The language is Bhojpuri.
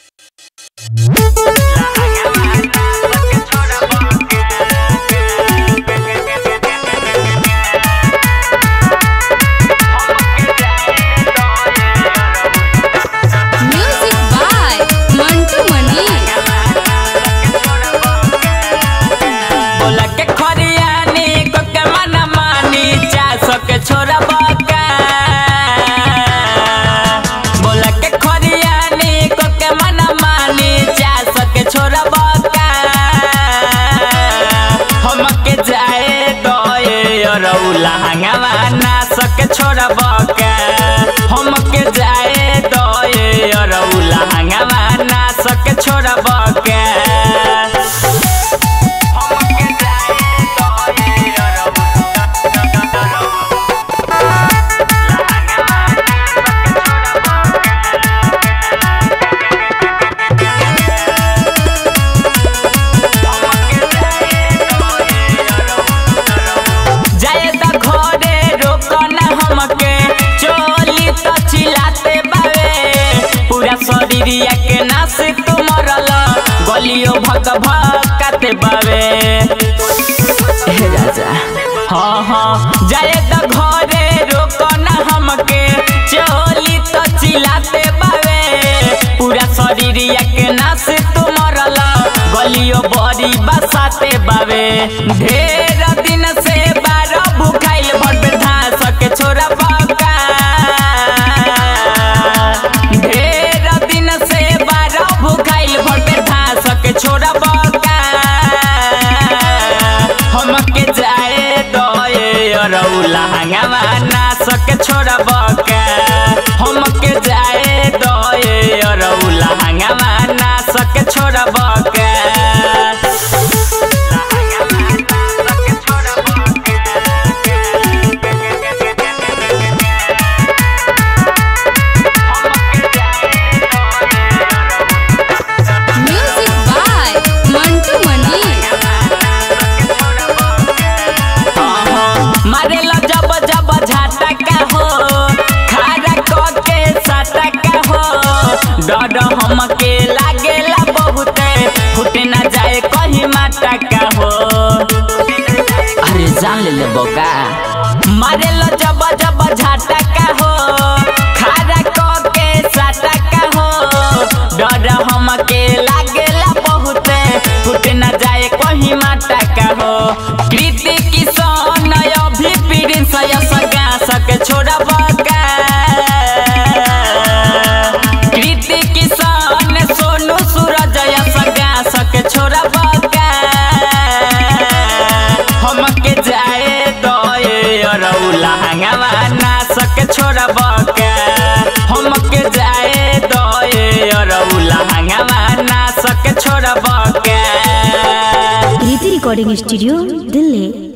लहंगवा ना सके छोड़ब के हमके जाए दे अरऊ लहंगवा ना सके छोड़ब के हमके जाए दे शरीरिया के नास तू मरल गलियो भग भकाते बावे हे राजा हाँ हाँ जाए तो घरे रोकना हमके चोली तो चिल्लाते बावे पूरा शरीरिया के नास तू मरल गलियो बड़ी बसाते बावे ढेर दिन से बारह भूखाइल भट धास के छोरा बका छोड़ा बका हमके जाए दे अरऊ लहंगवा ना सके छोड़ा बका हमके जाए दे अरऊ लहंगवा ना सके छोड़ा बका डर हमके लागेला बहुते फुटे ना जाए कहीं माटा का हो अरे जान ले बोका मारे लो जब जब झाटा का हो खारा को के साटा का हो डर हमके लागेला बहुते फुटे ना जाए कहीं माटा का हो कृति किसान अभी पीड़ित सगा सके छोड़ा बका छोड़ा बका हमके जाए दे अरऊ लहंगवा ना सके छोड़ा बका हमके जाए दे अरऊ लहंगवा ना सके छोड़ा बका। रीति रिकॉर्डिंग स्टूडियो दिल्ली।